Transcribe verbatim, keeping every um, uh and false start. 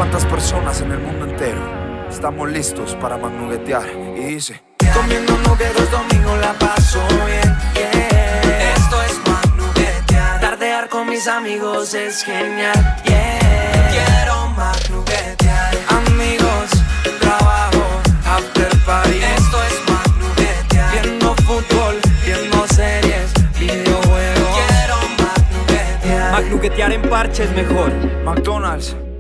cuántas personas en el mundo entero estamos listos para magnuguetear. Y dice: comiendo nugget los domingos la paso bien, yeah. Esto es magnuguetear. Tardear con mis amigos es genial, yeah. Quiero magnuguetear. Amigos, trabajo, after party. Esto es magnuguetear. Viendo fútbol, viendo series, videojuegos. Quiero magnuguetear. Magnuguetear en parche es mejor. McDonald's.